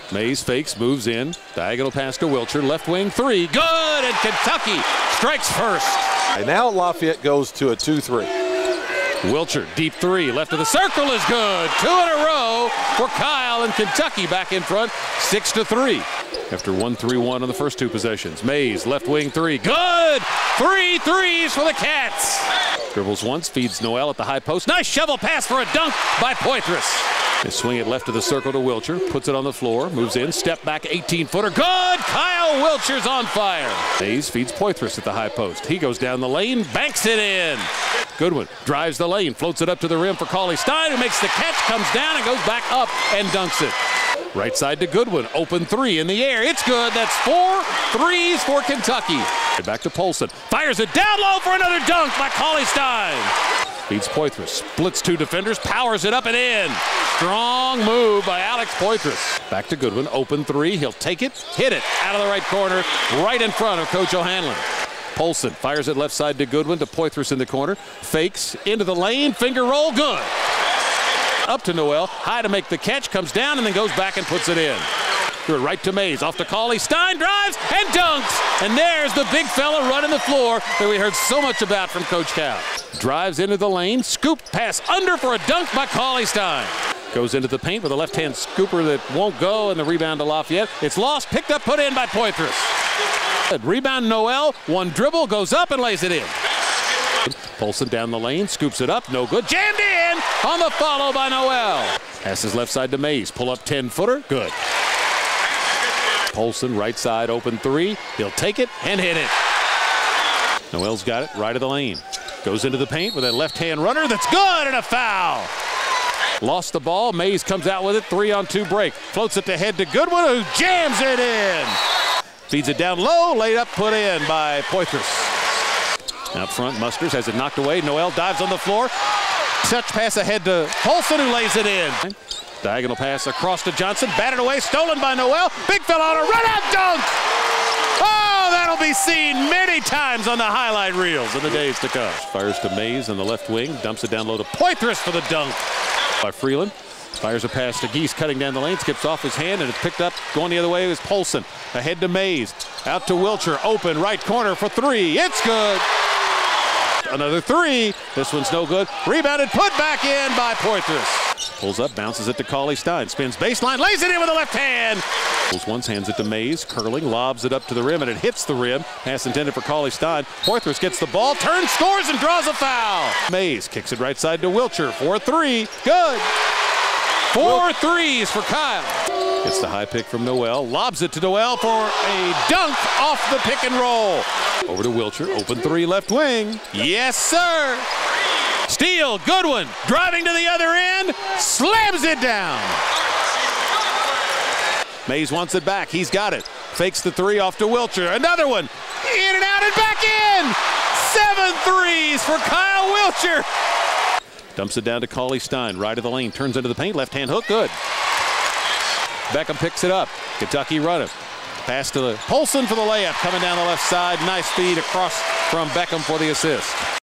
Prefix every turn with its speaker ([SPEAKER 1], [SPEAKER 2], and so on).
[SPEAKER 1] Mays fakes, moves in. Diagonal pass to Wilcher. Left wing three. Good! And Kentucky strikes first.
[SPEAKER 2] And now Lafayette goes to a 2-3.
[SPEAKER 1] Wilcher, deep three. Left of the circle is good. 2 in a row for Kyle, and Kentucky back in front, 6-3. After 1-3-1 on the first 2 possessions. Mays, left wing three. Good! 3 threes for the Cats. Dribbles once, feeds Noel at the high post. Nice shovel pass for a dunk by Poitras. They swing it left of the circle to Wilcher. Puts it on the floor. Moves in. Step back 18-footer. Good! Kyle Wilcher's on fire. Mays feeds Poitras at the high post. He goes down the lane. Banks it in. Goodwin drives the lane. Floats it up to the rim for Cauley-Stein, who makes the catch. Comes down and goes back up and dunks it. Right side to Goodwin. Open 3 in the air. It's good. That's 4 threes for Kentucky. Back to Polson. Fires it down low for another dunk by Cauley-Stein. Feeds Poitras. Splits 2 defenders. Powers it up and in. Strong move by Alex Poitras. Back to Goodwin. Open 3. He'll take it. Hit it out of the right corner. Right in front of Coach O'Hanlon. Polson fires it left side to Goodwin to Poitras in the corner. Fakes into the lane. Finger roll. Good. Up to Noel. High to make the catch. Comes down and then goes back and puts it in. Right to Mays. Off to Cauley-Stein. Drives and dunks. And there's the big fella running the floor that we heard so much about from Coach Cal. Drives into the lane. Scoop pass under for a dunk by Cauley-Stein. Goes into the paint with a left-hand scooper that won't go, and the rebound to Lafayette. It's lost. Picked up. Put in by Poitras. Rebound Noel. 1 dribble. Goes up and lays it in. Polson down the lane. Scoops it up. No good. Jammed in on the follow by Noel. Passes left side to Mays. Pull up 10-footer. Good. Polson right side open 3. He'll take it and hit it. Noel's got it right of the lane. Goes into the paint with a left-hand runner. That's good, and a foul. Lost the ball. Mays comes out with it. 3-on-2 break. Floats it to head to Goodwin, who jams it in. Feeds it down low. Laid up, put in by Poitras. Out front, Musters has it knocked away. Noel dives on the floor. Touch pass ahead to Polson, who lays it in. Diagonal pass across to Johnson. Batted away, stolen by Noel. Big fella on a run-out dunk. Oh, that'll be seen many times on the highlight reels in the days to come. Fires to Mays on the left wing. Dumps it down low to Poitras for the dunk by Freeland. Fires a pass to Geese, cutting down the lane. Skips off his hand, and it's picked up. Going the other way is Polson. Ahead to Mays. Out to Wilcher. Open right corner for 3. It's good. Another 3. This one's no good. Rebounded, put back in by Poitras. Pulls up, bounces it to Cauley-Stein. Spins baseline, lays it in with the left hand. Pulls once, hands it to Mays. Curling, lobs it up to the rim, and it hits the rim. Pass intended for Cauley-Stein. Poitras gets the ball, turns, scores, and draws a foul. Mays kicks it right side to Wilcher for a 3. Good. 4 threes for Kyle. Gets the high pick from Noel. Lobs it to Noel for a dunk off the pick and roll. Over to Wilcher. Open 3 left wing. Yes, sir. Steal. Goodwin driving to the other end. Slams it down. Mays wants it back. He's got it. Fakes the 3 off to Wilcher. Another one. In and out and back in. 7 threes for Kyle Wilcher. Dumps it down to Cauley-Stein, right of the lane, turns into the paint, left-hand hook, good. Beckham picks it up. Kentucky running. Pass to Polson for the layup, coming down the left side. Nice feed across from Beckham for the assist.